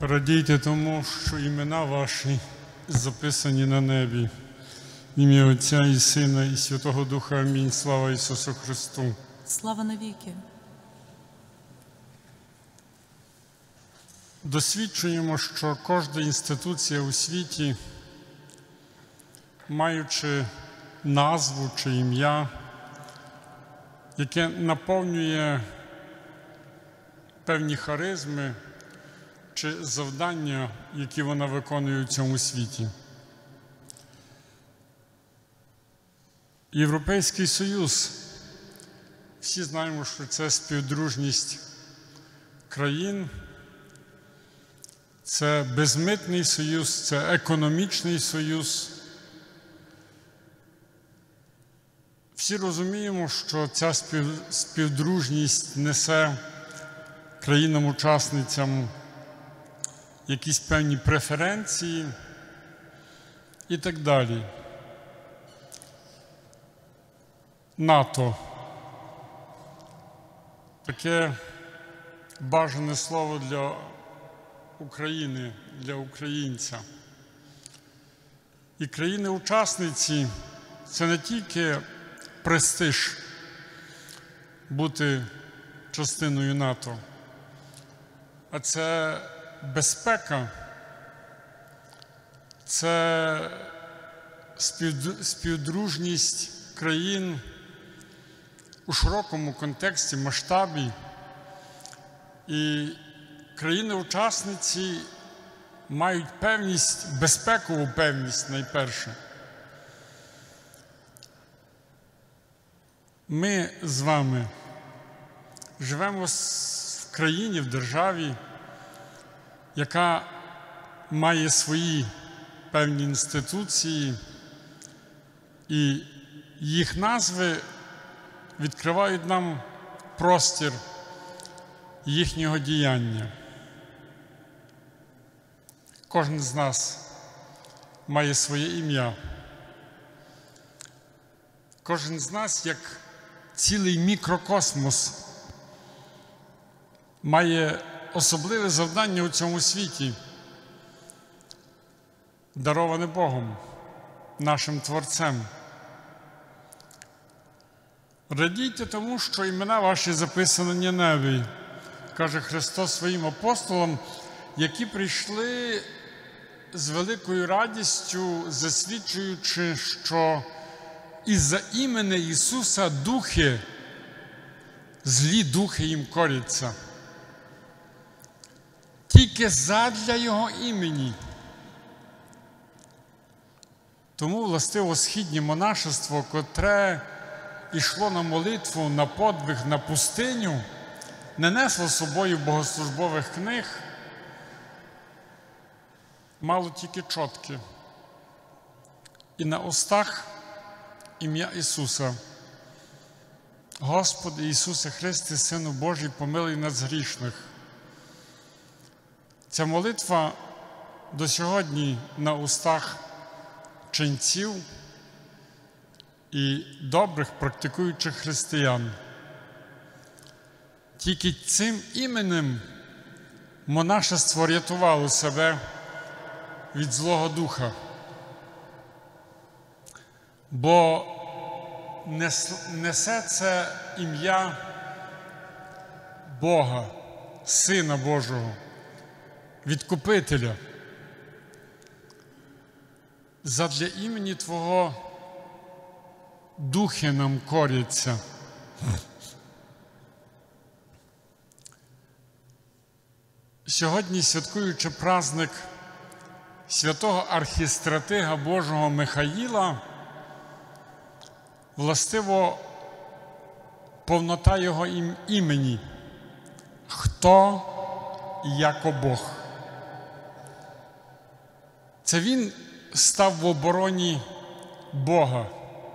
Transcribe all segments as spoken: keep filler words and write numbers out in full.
Радійте тому, що імена ваші записані на небі. В ім'я Отця і Сина, і Святого Духа. Амінь. Слава Ісусу Христу. Слава навіки. Досвідчуємо, що кожна інституція у світі, маючи назву чи ім'я, яке наповнює певні харизми чи завдання, які вона виконує у цьому світі. Європейський Союз. Всі знаємо, що це співдружність країн, це безмитний союз, це економічний союз. Всі розуміємо, що ця співдружність несе країнам-учасницям якісь певні преференції і так далі. НАТО. Таке бажане слово для України, для українця. І країни-учасниці – це не тільки престиж бути частиною НАТО, а це безпека, це співдружність країн у широкому контексті, масштабі. І країни-учасниці мають певність, безпекову певність найперше. Ми з вами живемо в країні, в державі, яка має свої певні інституції, і їх назви відкривають нам простір їхнього діяння. Кожен з нас має своє ім'я. Кожен з нас, як цілий мікрокосмос, має особливе завдання у цьому світі, дароване Богом, нашим Творцем. Радійте тому, що імена ваші записані на небі, каже Христос своїм апостолам, які прийшли з великою радістю, засвідчуючи, що із-за імені Ісуса духи, злі духи їм коряться. Тільки задля Його імені. Тому властиво східнє монашество, котре йшло на молитву, на подвиг, на пустиню, не несло з собою богослужбових книг, мало тільки чотки. І на устах ім'я Ісуса. Господи Ісусе Христе, Сину Божий, помилуй нас грішних. Ця молитва до сьогодні на устах ченців і добрих практикуючих християн. Тільки цим іменем монашество рятувало себе від Злого Духа. Бо несе це ім'я Бога, Сина Божого, Відкупителя. Задля імені Твого духи нам коряться. Сьогодні, святкуючи праздник святого архістратига Божого Михаїла, властиво повнота його імені – «Хто яко Бог». Це він став в обороні Бога.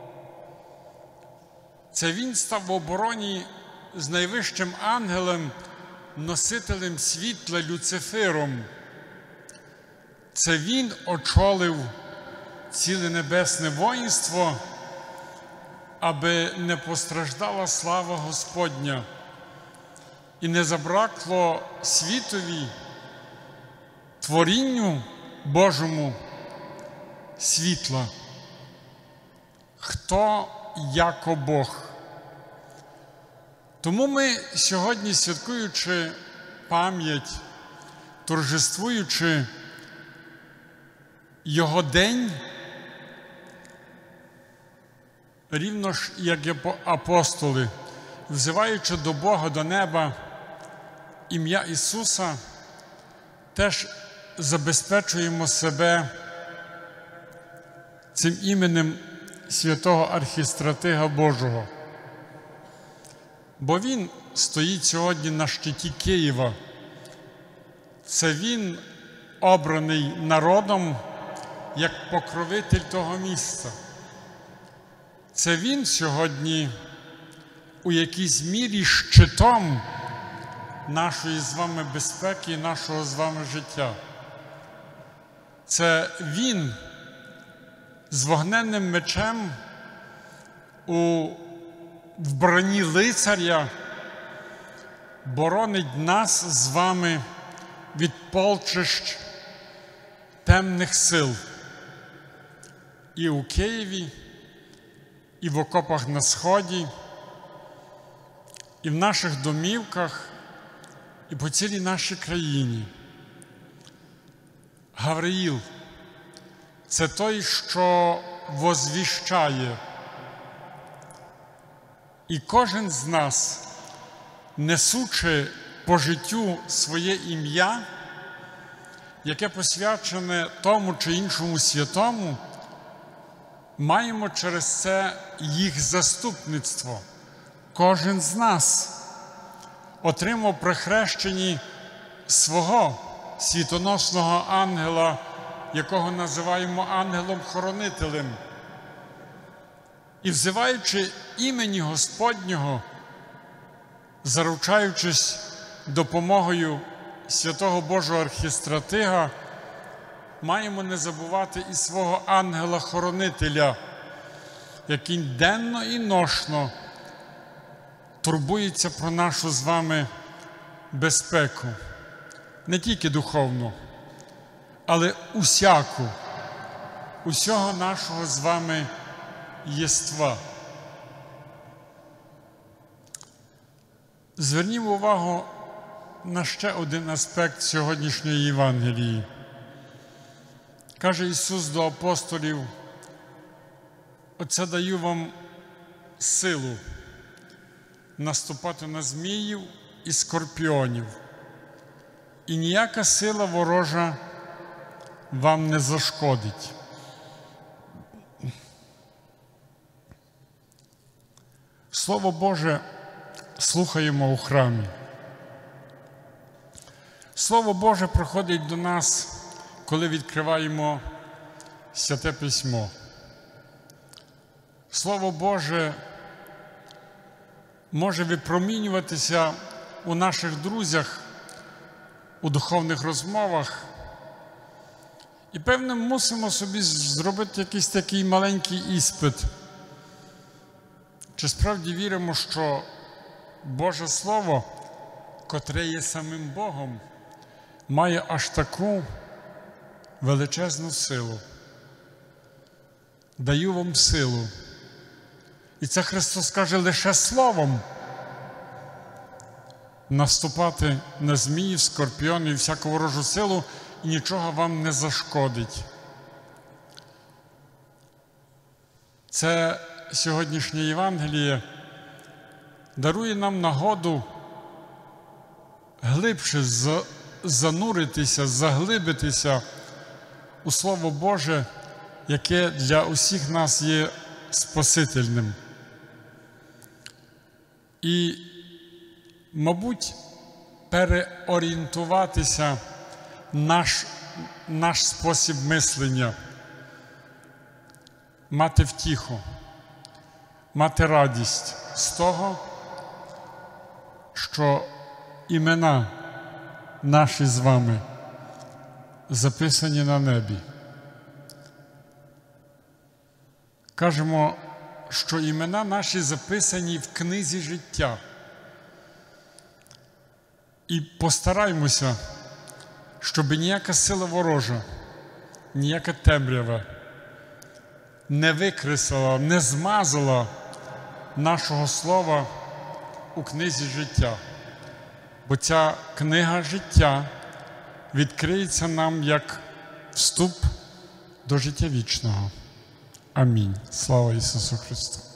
Це він став в обороні з найвищим ангелем, носителем світла Люцифером. Це він очолив ціле небесне воїнство, аби не постраждала слава Господня і не забракло світові творінню Божому світла. Хто яко Бог? Тому ми сьогодні, святкуючи пам'ять, торжествуючи Його день, рівно ж, як і апостоли, взиваючи до Бога, до неба ім'я Ісуса, теж забезпечуємо себе цим іменем святого архістратига Божого. Бо Він стоїть сьогодні на щиті Києва. Це Він обраний народом як покровитель того місця. Це Він сьогодні у якійсь мірі щитом нашої з вами безпеки і нашого з вами життя. Це Він з вогненним мечем у вбранні лицаря боронить нас з вами від полчищ темних сил і у Києві, і в окопах на Сході, і в наших домівках, і по цілій нашій країні. Гавриїл – це той, що возвіщає. І кожен з нас, несучи по життю своє ім'я, яке посвячене тому чи іншому святому, маємо через це їх заступництво. Кожен з нас отримав при хрещенні свого світоносного ангела, якого називаємо ангелом-хоронителем. І взиваючи імені Господнього, заручаючись допомогою святого Божого архістратига, маємо не забувати і свого ангела-хоронителя, який денно і ношно турбується про нашу з вами безпеку. Не тільки духовну, але усяку, усього нашого з вами єства. Звернімо увагу на ще один аспект сьогоднішньої Євангелії. Каже Ісус до апостолів: «Оце даю вам силу наступати на зміїв і скорпіонів, і ніяка сила ворожа вам не зашкодить». Слово Боже слухаємо у храмі. Слово Боже приходить до нас, коли відкриваємо Святе Письмо. Слово Боже може випромінюватися у наших друзях, у духовних розмовах. І, певно, мусимо собі зробити якийсь такий маленький іспит. Чи справді віримо, що Боже Слово, котре є самим Богом, має аж таку величезну силу? Даю вам силу. І це Христос каже лише словом наступати на зміїв, скорпіонів і всяку ворожу силу, і нічого вам не зашкодить. Це сьогоднішнє Євангеліє дарує нам нагоду глибше зануритися, заглибитися у Слово Боже, яке для усіх нас є спасительним. І, мабуть, переорієнтуватися наш, наш спосіб мислення, мати втіху, мати радість з того, що імена наші з вами записані на небі. Кажемо, що імена наші записані в книзі життя. І постараймося щоб ніяка сила ворожа, ніяка темрява не викреслила, не змазала нашого слова у книзі життя. Бо ця книга життя відкриється нам як вступ до життя вічного. Амінь. Слава Ісусу Христу!